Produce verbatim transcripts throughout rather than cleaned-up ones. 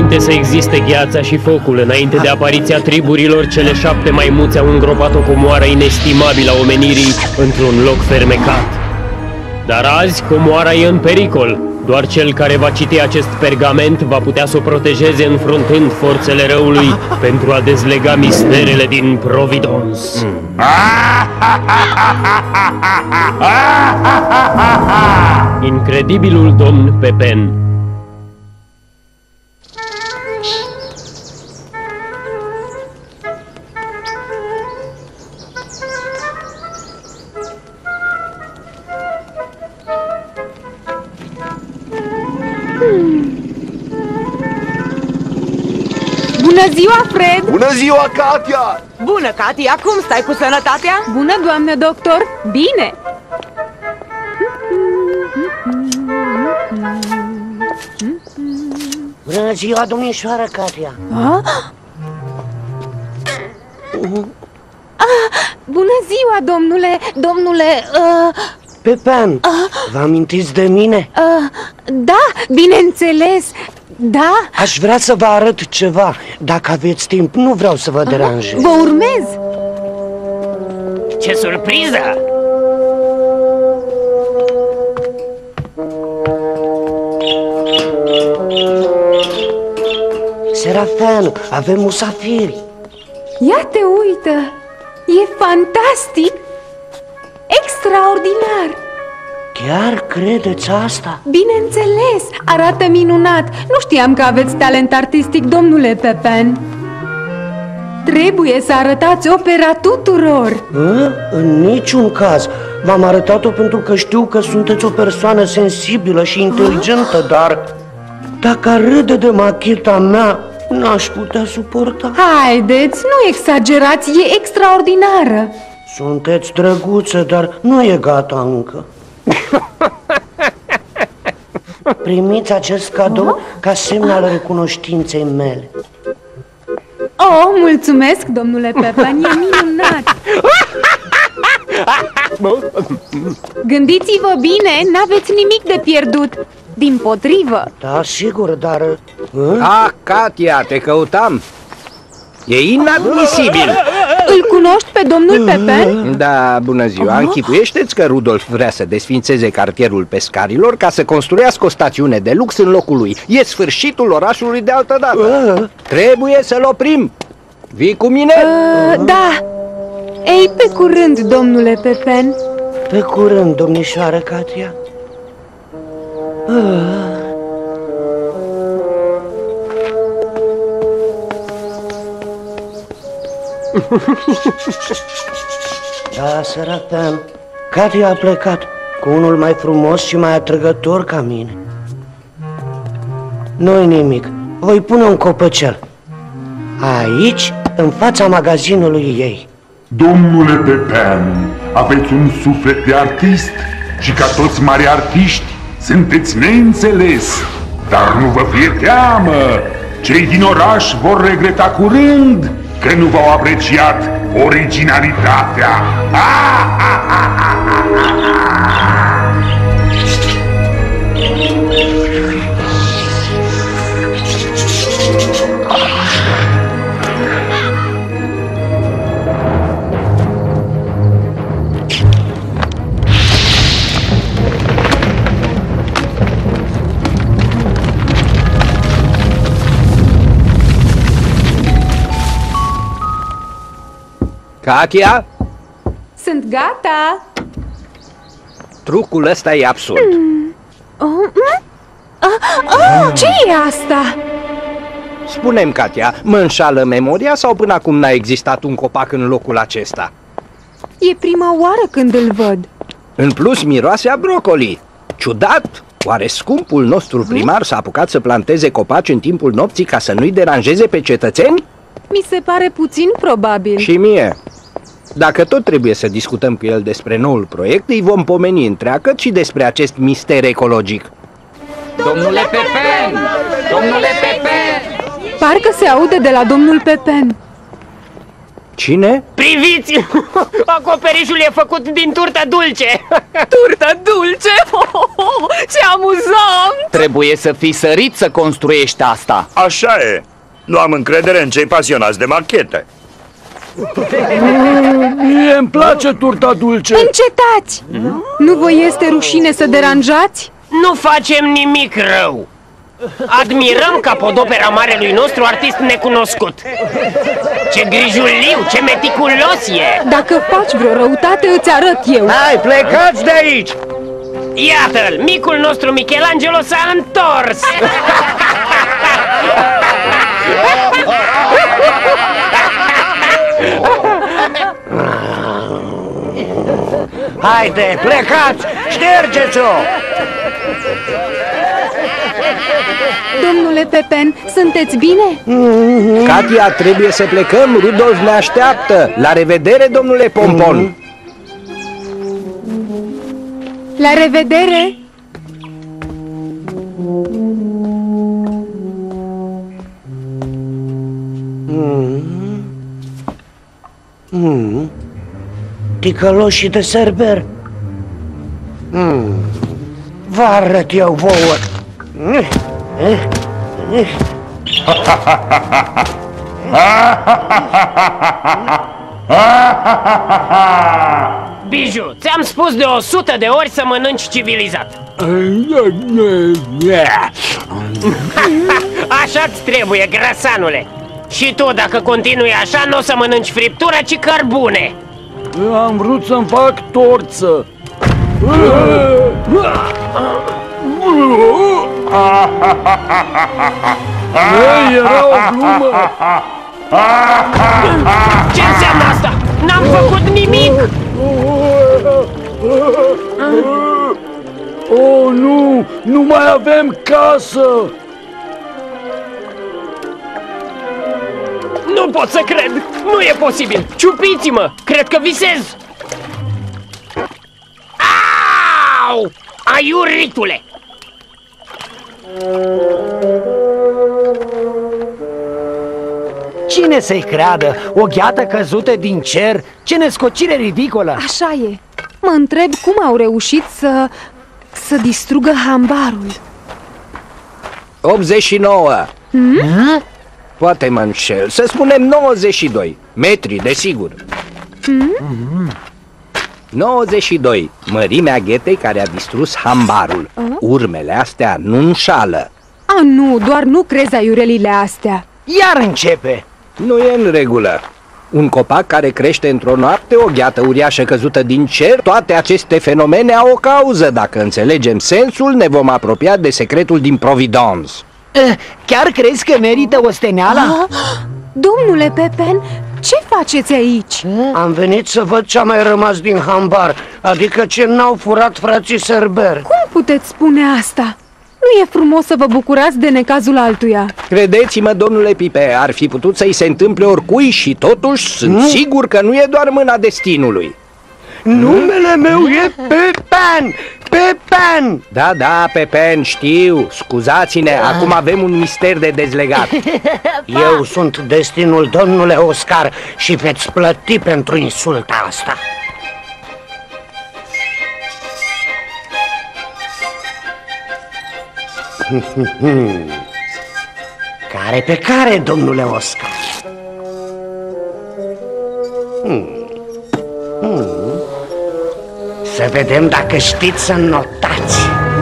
înainte să existe gheața și focul, înainte de apariția triburilor, cele șapte maimuțe au îngropat o comoară inestimabilă a omenirii într-un loc fermecat. Dar azi comoara e în pericol. Doar cel care va citi acest pergament va putea să o protejeze înfruntând forțele răului pentru a dezlega misterele din Providence. Incredibilul domn Pepin. Bună ziua, Fred! Bună ziua, Katia! Bună, Katia! Cum stai cu sănătatea? Bună, doamnă doctor! Bine! Bună ziua, domnișoară Katia! Ah? Ah, bună ziua, domnule, domnule... Uh, Pepin, uh, vă amintiți de mine? Uh, da, bineînțeles, da. Aș vrea să vă arăt ceva. Dacă aveți timp, nu vreau să vă deranjez. Vă urmez. Ce surpriză! Serafeanu, avem musafiri. Ia te uită, e fantastic, extraordinar. Chiar credeți asta? Bineînțeles, arată minunat. Nu știam că aveți talent artistic, domnule Pepin. Trebuie să arătați opera tuturor. A? În niciun caz. V-am arătat-o pentru că știu că sunteți o persoană sensibilă și inteligentă, dar dacă ar râde de macheta mea, n-aș putea suporta. Haideți, nu exagerați, e extraordinară. Sunteți drăguță, dar nu e gata încă. Primiți acest cadou ca semn al recunoștinței mele. Oh, mulțumesc, domnule Pepin, e minunat. Gândiți-vă bine, n-aveți nimic de pierdut. Dimpotrivă. Da, sigur, dar... Ah, Katia, te căutam. E inadmisibil. Îl cunoști pe domnul Pepin? Da, bună ziua. Închipuiește-ți că Rudolf vrea să desfințeze cartierul pescarilor ca să construiască o stațiune de lux în locul lui. E sfârșitul orașului de altă dată. Trebuie să-l oprim. Vii cu mine? Uh, da. Ei, pe curând, domnule Pepin. Pe curând, domnișoară Katia. uh. Da, Serafean, Katia a plecat cu unul mai frumos și mai atrăgător ca mine. Nu-i nimic, voi pune un copăcel aici, în fața magazinului ei. Domnule Pepin, aveți un suflet de artist și ca toți mari artiști sunteți neînțeles. Dar nu vă fie teamă, cei din oraș vor regreta curând că nu v-au apreciat originalitatea. Ah, ah, ah, ah, ah. Katia? Sunt gata. Trucul ăsta e absurd. Hmm. Oh, mm? ah, oh, ce e asta? Spune-mi, Katia, mă înșală memoria sau până acum n-a existat un copac în locul acesta? E prima oară când îl văd. În plus, miroase a brocoli. Ciudat! Oare scumpul nostru primar s-a apucat să planteze copaci în timpul nopții ca să nu-i deranjeze pe cetățeni? Mi se pare puțin probabil. Și mie. Dacă tot trebuie să discutăm cu el despre noul proiect, îi vom pomeni întreagăt și despre acest mister ecologic. Domnule Pepin! Domnule Pepin! Parcă se aude de la domnul Pepin. Cine? Priviți! Acoperișul e făcut din turtă dulce! Turtă dulce? Oh, oh, oh, ce amuzant! trebuie să fii sărit să construiești asta. Așa e. Nu am încredere în cei pasionați de machete. Mie îmi place turta dulce. Încetați! Nu vă este rușine să deranjați? Nu facem nimic rău. Admirăm capodopera marelui nostru artist necunoscut. Ce grijuliu, ce meticulos e! Dacă faci vreo răutate, îți arăt eu. Hai, plecați de aici! Iată-l, micul nostru Michelangelo s-a întors! Haide, plecați! Ștergeți-o! Domnule Pepen, sunteți bine? Katia, trebuie să plecăm, Rudolf ne așteaptă. La revedere, domnule Pompon. La revedere! Mm. Ticăloșii de Serber. Mm. Vă arăt eu vouă. Biju, ți-am spus de o sută de ori să mănânci civilizat. Așa-ți trebuie, grăsanule. Și tu, dacă continui așa, nu o să mănânci friptură, ci cărbune. Am vrut să-mi fac torță. Ei, era o glumă. Ce înseamnă asta? N-am făcut nimic! Oh, nu! Nu mai avem casă! Nu pot să cred! Nu e posibil! Ciupiți-mă! Cred că visez! Au! Aiuritule! Cine să-i creadă? O gheată căzută din cer? Ce nescocire ridicolă! Așa e. Mă întreb cum au reușit să... să distrugă hambarul. optzeci și nouă. Hmm? Poate mă înșel. Să spunem nouăzeci și doi. Metri, desigur. Hmm? nouăzeci și doi. Mărimea ghetei care a distrus hambarul. A? Urmele astea nu înșală. A, nu, doar nu crezi aiurelile astea. Iar începe! Nu e în regulă. Un copac care crește într-o noapte, o gheată uriașă căzută din cer, toate aceste fenomene au o cauză. Dacă înțelegem sensul, ne vom apropia de secretul din Providence. Chiar crezi că merită osteneala? Domnule Pepen, ce faceți aici? Am venit să văd ce a mai rămas din hambar, adică ce n-au furat frații Serber. Cum puteți spune asta? Nu e frumos să vă bucurați de necazul altuia. Credeți-mă, domnule Pipe, ar fi putut să-i se întâmple oricui și totuși sunt Hmm? sigur că nu e doar mâna destinului. Numele meu e Pepen! Pepen! Da, da, Pepen, știu. Scuzați-ne, acum avem un mister de dezlegat. Eu sunt destinul, domnule Oscar, și veți plăti pentru insulta asta. Care pe care, domnule Oscar? Hmm. Hmm. Să vedem dacă știți să notați.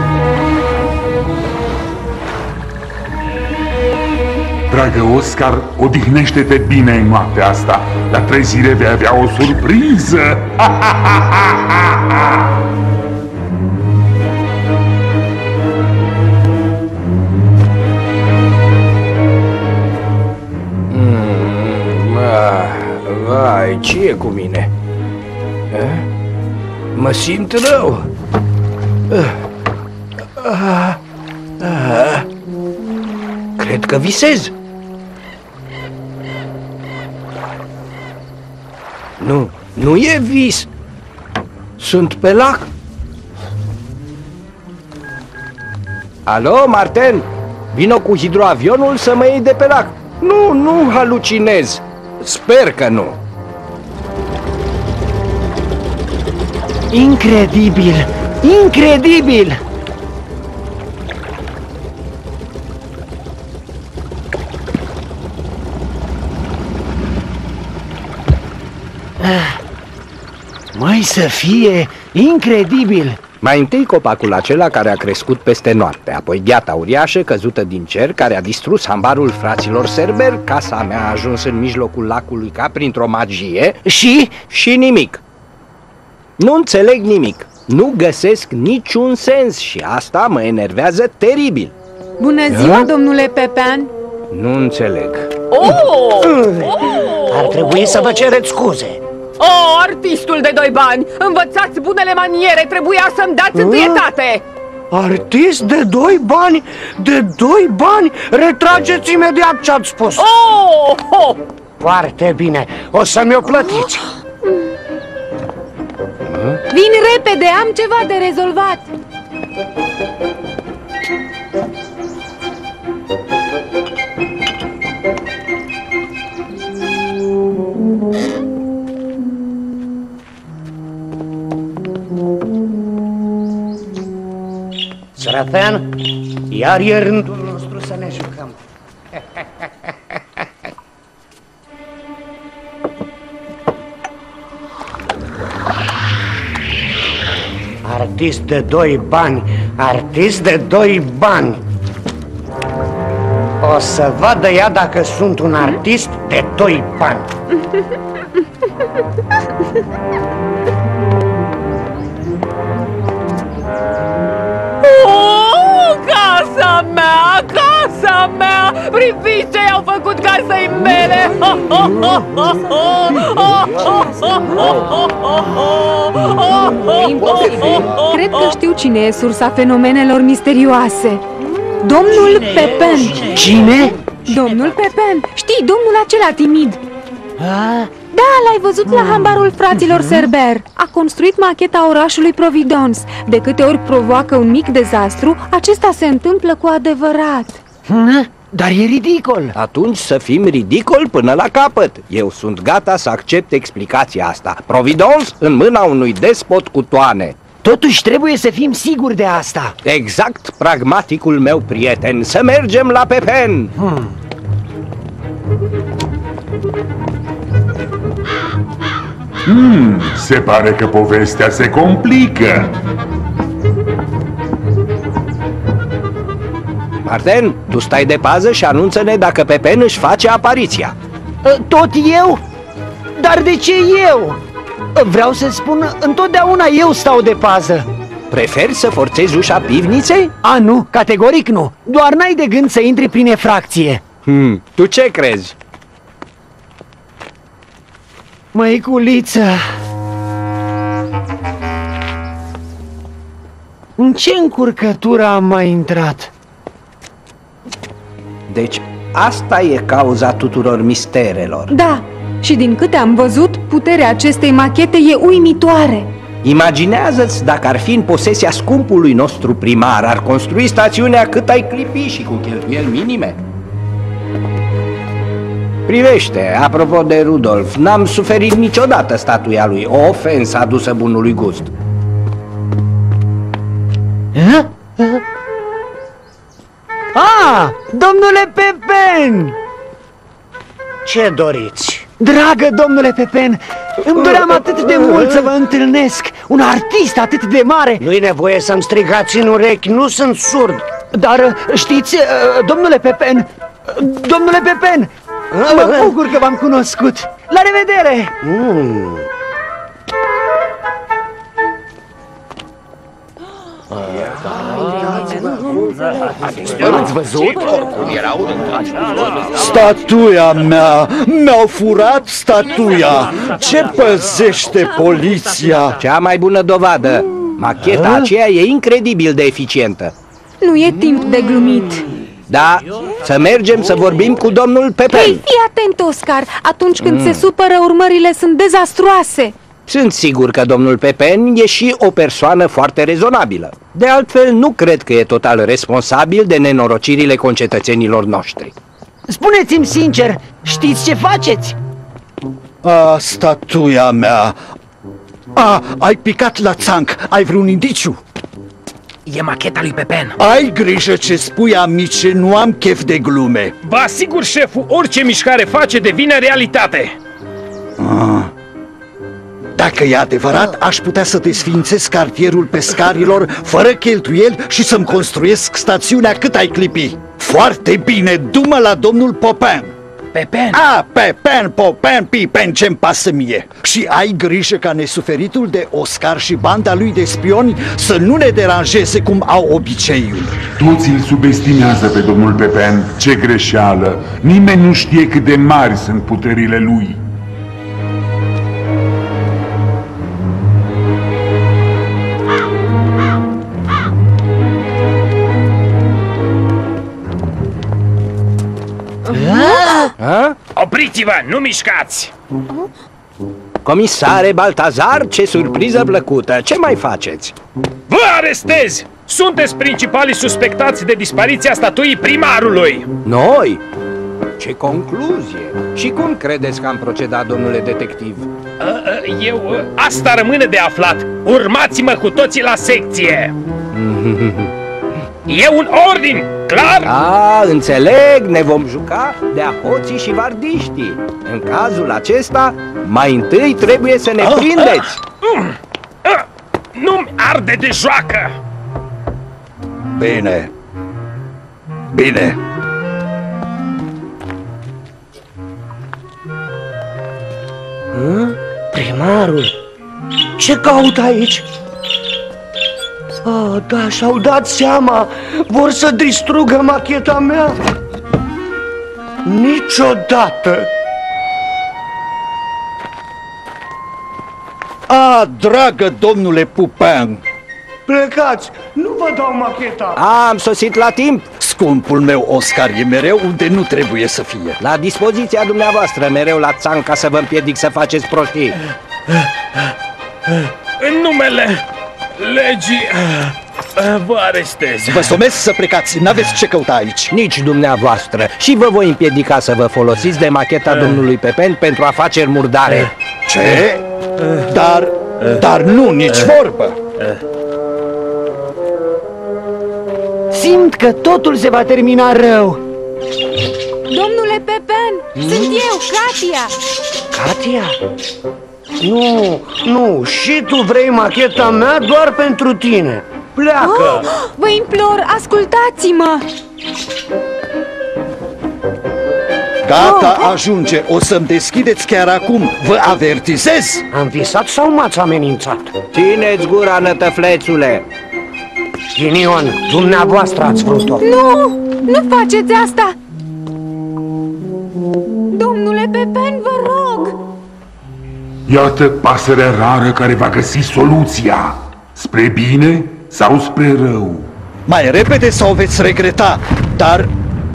Dragă Oscar, odihnește-te bine în noaptea asta. La trezire vei avea o surpriză. Mm, vai, ce e cu mine? A? Mă simt rău. Ah, ah. Cred că visez. Nu, nu e vis. Sunt pe lac. Alo, Martin? Vino cu hidroavionul să mă iei de pe lac. Nu, nu halucinez. Sper că nu. Incredibil! Incredibil! Mai să fie incredibil! Mai întâi copacul acela care a crescut peste noapte, apoi gheata uriașă căzută din cer care a distrus hambarul fraților Serber, casa mea a ajuns în mijlocul lacului ca printr-o magie și... și nimic. Nu înțeleg nimic, nu găsesc niciun sens și asta mă enervează teribil. Bună ziua, domnule Pepen! Nu înțeleg. Oh! Ar trebui să vă cereți scuze. Oh, artistul de doi bani! Învățați bunele maniere, trebuia să-mi dați întâietate! Artist de doi bani? De doi bani? Retrageți imediat ce ați spus. Oh! Oh! Foarte bine, o să-mi o plătiți. Vin repede, am ceva de rezolvat. Serafen, iar e rândul nostru să ne jucăm. Artist de doi bani, artist de doi bani. O să vadă ea dacă sunt un artist de doi bani. Oh, casa mea, casa mea! Priviți ce i-au făcut casei mele! Imposibil! Cred că știu cine e sursa fenomenelor misterioase. Domnul Pepen. Cine? Domnul Pepen. Știi, domnul acela timid. Da, l-ai văzut la hambarul fraților Serber. A construit macheta orașului Providence. De câte ori provoacă un mic dezastru, acesta se întâmplă cu adevărat. Dar e ridicol. Atunci să fim ridicol până la capăt. Eu sunt gata să accept explicația asta. Providence în mâna unui despot cu toane. Totuși trebuie să fim siguri de asta. Exact, pragmaticul meu prieten. Să mergem la Pepen. Hmm. Hmm, se pare că povestea se complică. Martin, tu stai de pază și anunță-ne dacă Pepen își face apariția. Tot eu? Dar de ce eu? Vreau să spun, întotdeauna eu stau de pază. Preferi să forțezi ușa pivniței? A, nu, categoric nu. Doar n-ai de gând să intri prin efracție. Hmm, tu ce crezi? Măiculiță, în ce încurcătură am mai intrat? Deci asta e cauza tuturor misterelor. Da, și din câte am văzut, puterea acestei machete e uimitoare. Imaginează-ți dacă ar fi în posesia scumpului nostru primar, ar construi stațiunea cât ai clipi și cu cheltuieli minime. Privește, apropo de Rudolf, n-am suferit niciodată statuia lui, o ofensă adusă bunului gust. Ah, domnule Pepen! Ce doriți? Dragă domnule Pepen, îmi doream atât de mult să vă întâlnesc. Un artist atât de mare. Nu-i nevoie să-mi strigați în urechi, nu sunt surd. Dar știți, domnule Pepen, domnule Pepen, mă bucur că v-am cunoscut. La revedere! Mm. Ați văzut? Statuia mea! Mi-au furat statuia! Ce păzește poliția? Cea mai bună dovadă. Macheta aceea e incredibil de eficientă. Nu e timp de glumit. Da, să mergem să vorbim cu domnul Pepen. Hei, fii atent, Oscar! Atunci când mm. se supără, urmările sunt dezastruoase. Sunt sigur că domnul Pepen e și o persoană foarte rezonabilă. De altfel, nu cred că e total responsabil de nenorocirile concetățenilor noștri. Spuneți-mi sincer, știți ce faceți? A, statuia mea! A, ai picat la țanc, ai vreun indiciu? E macheta lui Pepen. Ai grijă ce spui, amice, nu am chef de glume. Vă asigur, șeful, orice mișcare face devine realitate. Ah. Dacă e adevărat, aș putea să desființez cartierul pescarilor fără cheltuieli și să-mi construiesc stațiunea cât ai clipi. Foarte bine, du-mă la domnul Popin. Pepen? A, Pepen, Popin, Pipen, ce-mi pasă mie. Și ai grijă ca nesuferitul de Oscar și banda lui de spioni să nu ne deranjeze cum au obiceiul. Toți îl subestimează pe domnul Pepen. Ce greșeală! Nimeni nu știe cât de mari sunt puterile lui. Opriți-vă, nu mișcați! Comisare Baltazar, ce surpriză plăcută! Ce mai faceți? Vă arestez! Sunteți principalii suspectați de dispariția statuii primarului! Noi? Ce concluzie! Și cum credeți că am procedat, domnule detectiv? Eu... Asta rămâne de aflat! Urmați-mă cu toții la secție! E un ordin, clar? Da, înțeleg, ne vom juca de-a hoții și vardiștii. În cazul acesta, mai întâi trebuie să ne prindeți. Nu-mi arde de joacă! Bine. Bine. Hă? Primarul? Ce caută aici? Ah, da, și-au dat seama. Vor să distrugă macheta mea. Niciodată. A, dragă domnule Pupin! Plecați, nu vă dau macheta. A, am sosit la timp. Scumpul meu Oscar e mereu unde nu trebuie să fie. La dispoziția dumneavoastră, mereu la țanc, ca să vă împiedic să faceți prostii. În numele legii vă arestez. Vă somesc să plecați, n-aveți ce căuta aici. Nici dumneavoastră. Și vă voi împiedica să vă folosiți de macheta domnului Pepen pentru afaceri murdare. Ce? Dar, dar nu, nici vorbă. Simt că totul se va termina rău. Domnule Pepen, sunt eu, Katia. Katia? Nu, nu, și tu vrei macheta mea doar pentru tine. Pleacă! Oh, vă implor, ascultați-mă! Gata, ajunge, o să-mi deschideți chiar acum, vă avertizez! Am visat sau m-ați amenințat? Țineți gura, nătăflețule! Ghinion, dumneavoastră ați vrut-o. Nu, nu faceți asta! Domnule Pepen, vă rog! Iată pasărea rară care va găsi soluția. Spre bine sau spre rău? Mai repede sau veți regreta, dar...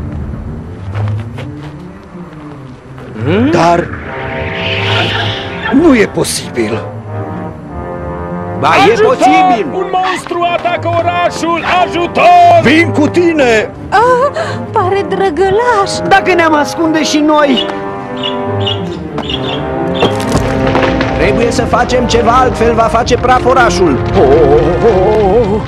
Hmm? Dar... nu e posibil. Ba, e posibil! Un monstru atacă orașul! Ajutor! Vin cu tine! Ah, pare drăgălaș! Dacă ne-am ascunde și noi! Trebuie să facem ceva, altfel va face praf orașul. Oh!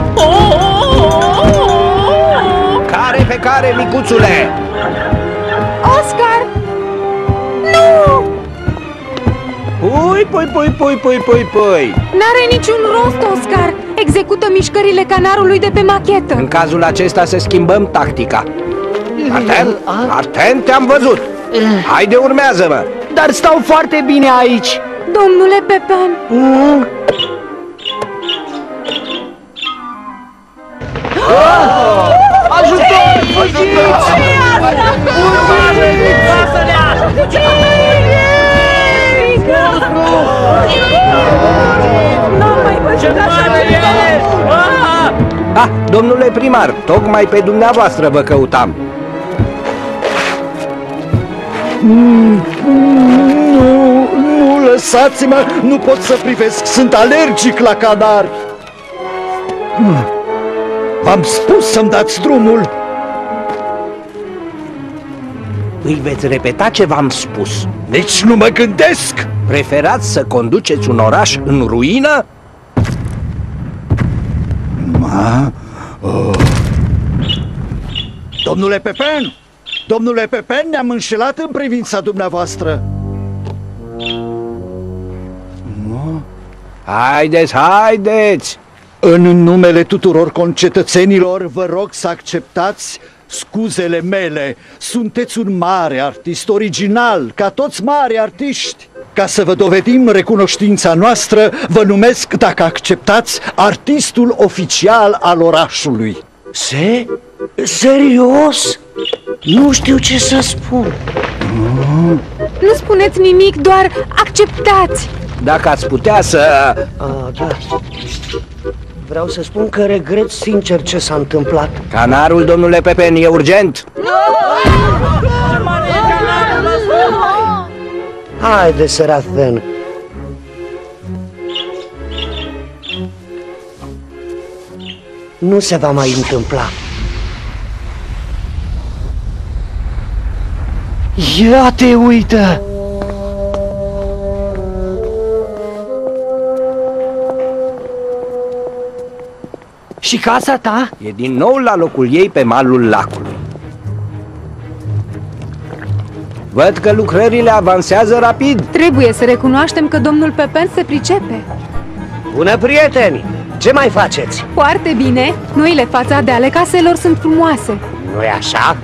Care pe care, micuțule? Oscar! Nu! Pui, pui, pui, pui, pui, pui, pui! N-are niciun rost, Oscar! Execută mișcările canarului de pe machetă! În cazul acesta să schimbăm tactica. Atent, atent, te-am văzut! Haide, urmează-mă! Dar stau foarte bine aici! Domnule Pepen! Mm. Ah! Ajutor! Fugiți! Ah, domnule primar, tocmai pe dumneavoastră vă căutam. Mm, nu, nu, lăsați-mă, nu pot să privesc, sunt alergic la canari. Mm. V-am spus să-mi dați drumul. Îi veți repeta ce v-am spus. Nici nu mă gândesc. Preferați să conduceți un oraș în ruină? Ma? Oh. Domnule Pepen! Domnule Pepen, ne-am înșelat în privința dumneavoastră. Haideți, haideți! În numele tuturor concetățenilor, vă rog să acceptați scuzele mele. Sunteți un mare artist, original, ca toți mari artiști. Ca să vă dovedim recunoștința noastră, vă numesc, dacă acceptați, artistul oficial al orașului. Se? Serios? Nu știu ce să spun. Nu spuneți nimic, doar acceptați. Dacă ați putea să... A, da. Vreau să spun că regret sincer ce s-a întâmplat. Canarul, domnule Pepen, e urgent. Haide, Serafen. Nu se va mai întâmpla. Ia te uită! Și casa ta? E din nou la locul ei pe malul lacului. Văd că lucrările avansează rapid. Trebuie să recunoaștem că domnul Pepen se pricepe. Bună, prieteni! Ce mai faceți? Foarte bine! Noile fațade ale caselor sunt frumoase. Nu-i așa?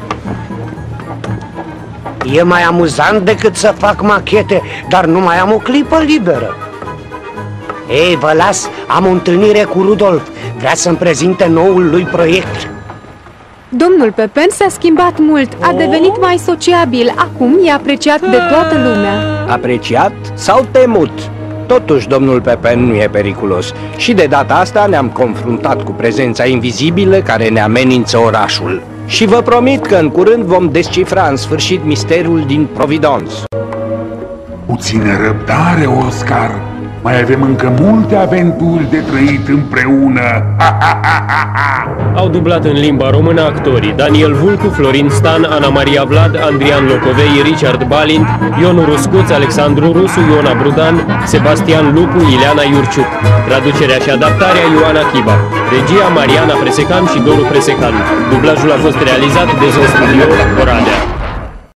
E mai amuzant decât să fac machete, dar nu mai am o clipă liberă. Ei, vă las, am o întâlnire cu Rudolf. Vrea să-mi prezinte noul lui proiect. Domnul Pepen s-a schimbat mult, a devenit mai sociabil. Acum e apreciat de toată lumea. Apreciat sau temut? Totuși, domnul Pepen nu e periculos. Și de data asta ne-am confruntat cu prezența invizibilă care ne amenință orașul. Și vă promit că în curând vom descifra în sfârșit misteriul din Providence. Puțină răbdare, Oscar. Mai avem încă multe aventuri de trăit împreună. Ha, ha, ha, ha, ha. Au dublat în limba română actorii Daniel Vulcu, Florin Stan, Ana Maria Vlad, Andrian Locovei, Richard Balint, Ion Ruscuț, Alexandru Rusu, Iona Brudan, Sebastian Lupu, Ileana Iurciuc. Traducerea și adaptarea Ioana Chiba. Regia Mariana Presecan și Doru Presecan. Dublajul a fost realizat de Zon Studio Orale.